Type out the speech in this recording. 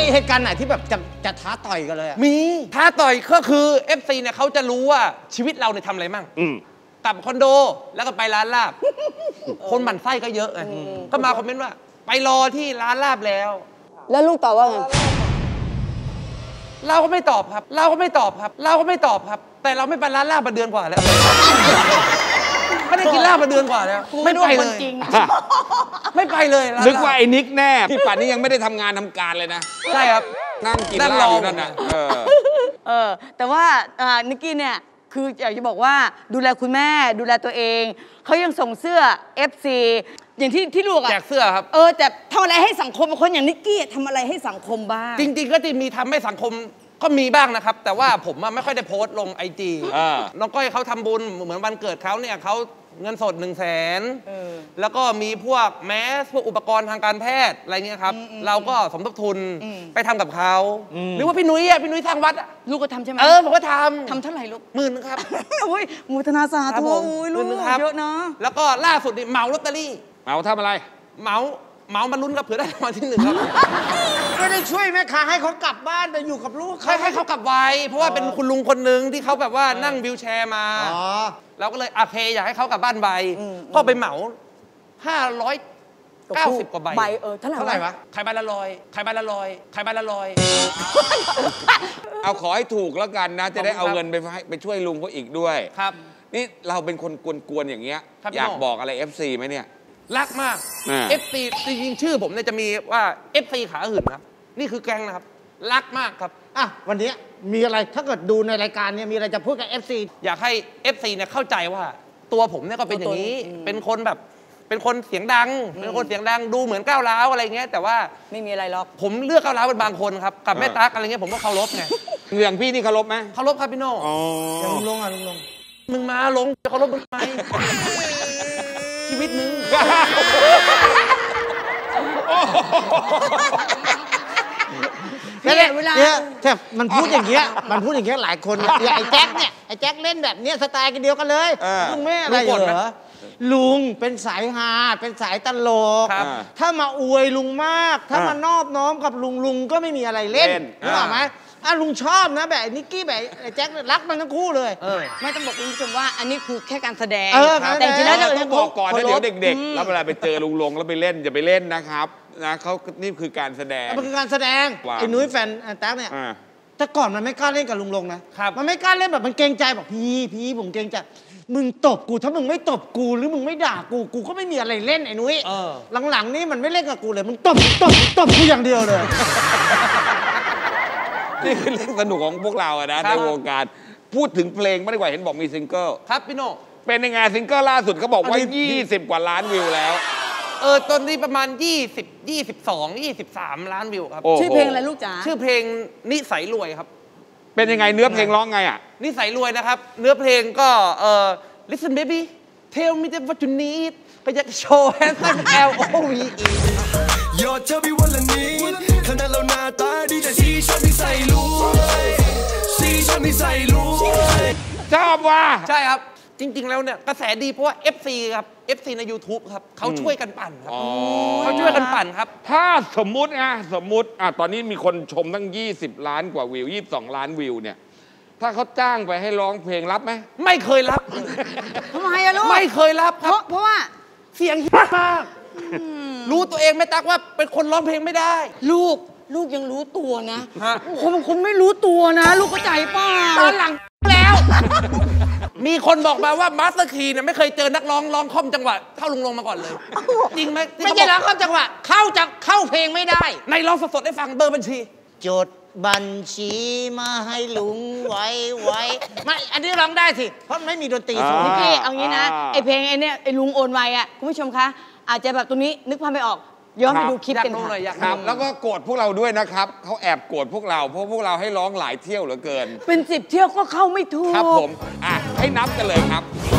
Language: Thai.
เหตุการณ์ไหนที่แบบจะท้าต่อยกันเลยมีท้าต่อยก็คือ FC เนี่ยเขาจะรู้ว่าชีวิตเราเนี่ยทำอะไรมั่งกลับคอนโดแล้วก็ไปร้านลาบคนหมั่นไส้ก็เยอะไงก็มาคอมเมนต์ว่าไปรอที่ร้านลาบแล้วลูกตอบว่าไงเราก็ไม่ตอบครับเราก็ไม่ตอบครับแต่เราไม่ไปร้านลาบมาเดือนกว่าแล้วไม่ได้กินลาบมาเดือนกว่าแล้วไม่ไปเลยไม่ไปเลยนึกว่าไอ้นิกแน่ที่ป่านนี้ยังไม่ได้ทำงานทำการเลยนะใช่ครับนั่งกินลาบอยู่นั่นน่ะแต่ว่านิกกี้เนี่ยคืออยากจะบอกว่าดูแลคุณแม่ดูแลตัวเองเขายังส่งเสื้อ FC อย่างที่ลูกแจกเสื้อครับแต่ทำอะไรให้สังคมคนอย่างนิกกี้ทำอะไรให้สังคมบ้างจริงๆก็จะมีทำให้สังคมก็มีบ้างนะครับแต่ว่าผมไม่ค่อยได้โพสต์ลงIG น้องก้อยเขาทำบุญเหมือนวันเกิดเขาเนี่ยเขาเงินสด100,000แล้วก็มีพวกแมสพวกอุปกรณ์ทางการแพทย์อะไรเงี้ยครับเราก็สมทบทุนไปทำกับเขาหรือว่าพี่นุ้ยสร้างวัดลูกก็ทำใช่ไหมผมก็ทำเท่าไหร่ลูก 10,000ครับมูทนาสาธุลูกเยอะนะแล้วก็ล่าสุดนี่เหมาลอตเตอรี่เหมาทำอะไรเหมามาลุ้นกับเผื่อได้รางวัลที่1ครับไม่ได้ช่วยแม่ค้าให้เขากลับบ้านไปอยู่กับลูกให้เขากลับไวเพราะว่าเป็นคุณลุงคนหนึ่งที่เขาแบบว่านั่งวีลแชร์มาเราก็เลยโอเคอยากให้เขากลับบ้านไวก็ไปเหมา590 กว่าใบเท่าไหร่วะขายใบละ100 เอาขอให้ถูกแล้วกันนะจะได้เอาเงินไปช่วยลุงเขาอีกด้วยครับนี่เราเป็นคนกวนๆอย่างเงี้ยอยากบอกอะไร FC ไหมเนี่ยรักมาก FC จริงๆชื่อผมเนี่ยจะมีว่า FC ขาหื่นครับนี่คือแก๊งนะครับรักมากครับวันนี้มีอะไรถ้าเกิดดูในรายการเนี่ยมีอะไรจะพูดกับ FC อยากให้ FC เนี่ยเข้าใจว่าตัวผมเนี่ยก็เป็นอย่างนี้เป็นคนเสียงดังดูเหมือนก้าวร้าวอะไรเงี้ยแต่ว่าไม่มีอะไรหรอกผมเลือกก้าวร้าวเป็นบางคนครับกับแม่ตั๊กอะไรเงี้ยผมก็เคารพไงอย่างพี่นี่เคารพไหมเคารพครับพี่โน่อย่างลุงลงมึงมาลงจะเคารพมึงไหมชีวิตมึงเวลาแต่มันพูดอย่างเงี้ยหลายคนไอ้แจ็คเนี่ยไอ้แจ็คเล่นแบบเนี้ยสไตล์กันเดียวกันเลยลุงแม่อะไรเหรอลุงเป็นสายฮาเป็นสายตลกถ้ามาอวยลุงมากถ้ามานอบน้อมกับลุงก็ไม่มีอะไรเล่นรู้ไหมลุงชอบนะแบบนิกกี้แบบแจ็ครักมันทั้งคู่เลยไม่ต้องบอกคุณผู้ชมว่าอันนี้คือแค่การแสดงแต่จริงๆแล้วต้องบอกก่อนนะเดี๋ยวเด็กๆแล้วเวลาไปเจอลุงลงแล้วไปเล่นอย่าไปเล่นนะครับนะเขานี่คือการแสดงมันคือการแสดงไอ้นุ้ยแฟนแจ็คเนี่ยแต่ก่อนมันไม่กล้าเล่นกับลุงลงนะมันไม่กล้าเล่นแบบมันเกรงใจบอกพี่ผมเกรงใจมึงตบกูถ้ามึงไม่ตบกูหรือมึงไม่ด่ากูก็ไม่มีอะไรเล่นไอ้นุ้ยหลังๆนี่มันไม่เล่นกับกูเลยมึงตบกูอย่างเดียวเลยนี่คือเรื่องสนุกของพวกเราอะนะในวงการพูดถึงเพลงไม่ได้กว่าเห็นบอกมีซิงเกิลครับพี่โน่เป็นยังไงซิงเกิลล่าสุดเขาบอกว่า20 กว่าล้านวิวแล้วตอนนี้ประมาณ23 ล้านวิวครับชื่อเพลงอะไรลูกจ๋าชื่อเพลงนิสัยรวยครับเป็นยังไงเนื้อเพลงร้องไงอ่ะนิสัยรวยนะครับเนื้อเพลงก็listen baby tell me what you need ก็อยากโชว์แฮนด์ซัม LOVE ยอดเธอพี่วันละนิดขนาดเราหน้าตาดีแต่ชีชอบนิสัยรวยชอบว่ะใช่ครับจริงๆแล้วเนี่ยกระแสดีเพราะว่า FC ครับ FC ใน YouTube ครับเขาช่วยกันปั่นครับเขาช่วยกันปั่นครับถ้าสมมุติตอนนี้มีคนชมตั้ง20 ล้านกว่าวิว22 ล้านวิวเนี่ยถ้าเขาจ้างไปให้ร้องเพลงรับไหมไม่เคยรับทำไมอะลูกไม่เคยรับครับเพราะว่าเสียงมากรู้ตัวเองไม่ตักว่าเป็นคนร้องเพลงไม่ได้ลูกยังรู้ตัวนะคนไม่รู้ตัวนะลูกเข้าใจป่ะตอนหลังแล้วมีคนบอกมาว่ามาสเตอร์คีเนี่ยไม่เคยเจอนักร้องคอมจังหวะเท่าลุงลงมาก่อนเลยจริงไหมไม่ใช่ร้องคอมจังหวะเข้าเพลงไม่ได้ในร้องสดๆให้ฟังเบอร์บัญชีจดบัญชีมาให้ลุงไว้ไม่อันนี้ร้องได้สิเพราะไม่มีดนตรีสูงพี่เอางี้นะไอเพลงไอเนี่ยไอลุงโอนไวอ่ะคุณผู้ชมคะอาจจะแบบตรงนี้นึกภาพไม่ออกย้อนไปดูคลิปกันครับแล้วก็โกรธพวกเราด้วยนะครับเขาแอบโกรธพวกเราเพราะพวกเราให้ร้องหลายเที่ยวเหลือเกินเป็น10 เที่ยวก็เข้าไม่ถูกครับผมให้นับกันเลยครับ